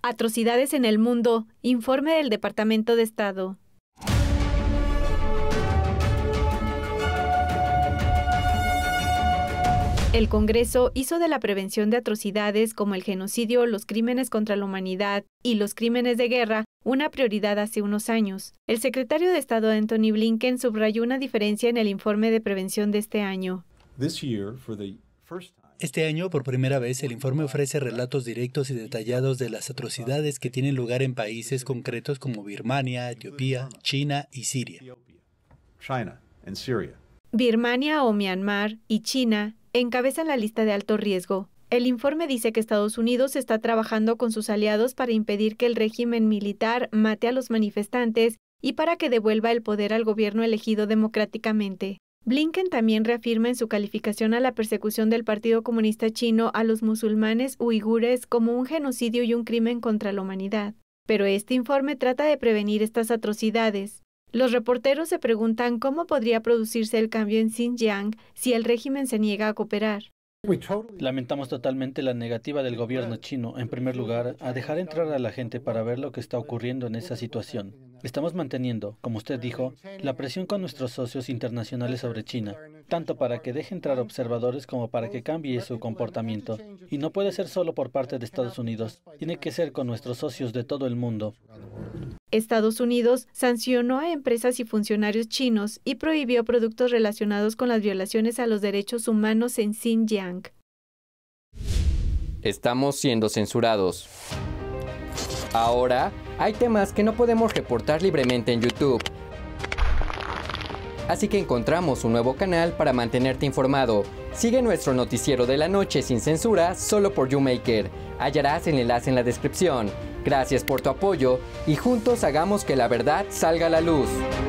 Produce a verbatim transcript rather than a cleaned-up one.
Atrocidades en el mundo, informe del Departamento de Estado. El Congreso hizo de la prevención de atrocidades como el genocidio, los crímenes contra la humanidad y los crímenes de guerra una prioridad hace unos años. El secretario de Estado Antony Blinken subrayó una diferencia en el informe de prevención de este año. Este año, por primera vez, el informe ofrece relatos directos y detallados de las atrocidades que tienen lugar en países concretos como Birmania, Etiopía, China y Siria. Birmania o Myanmar y China encabezan la lista de alto riesgo. El informe dice que Estados Unidos está trabajando con sus aliados para impedir que el régimen militar mate a los manifestantes y para que devuelva el poder al gobierno elegido democráticamente. Blinken también reafirma en su calificación a la persecución del Partido Comunista Chino a los musulmanes uigures como un genocidio y un crimen contra la humanidad. Pero este informe trata de prevenir estas atrocidades. Los reporteros se preguntan cómo podría producirse el cambio en Xinjiang si el régimen se niega a cooperar. Lamentamos totalmente la negativa del gobierno chino, en primer lugar, a dejar entrar a la gente para ver lo que está ocurriendo en esa situación. Estamos manteniendo, como usted dijo, la presión con nuestros socios internacionales sobre China, tanto para que deje entrar observadores como para que cambie su comportamiento. Y no puede ser solo por parte de Estados Unidos, tiene que ser con nuestros socios de todo el mundo. Estados Unidos sancionó a empresas y funcionarios chinos y prohibió productos relacionados con las violaciones a los derechos humanos en Xinjiang. Estamos siendo censurados. Ahora, hay temas que no podemos reportar libremente en YouTube. Así que encontramos un nuevo canal para mantenerte informado. Sigue nuestro noticiero de la noche sin censura solo por YouMaker. Hallarás el enlace en la descripción. Gracias por tu apoyo y juntos hagamos que la verdad salga a la luz.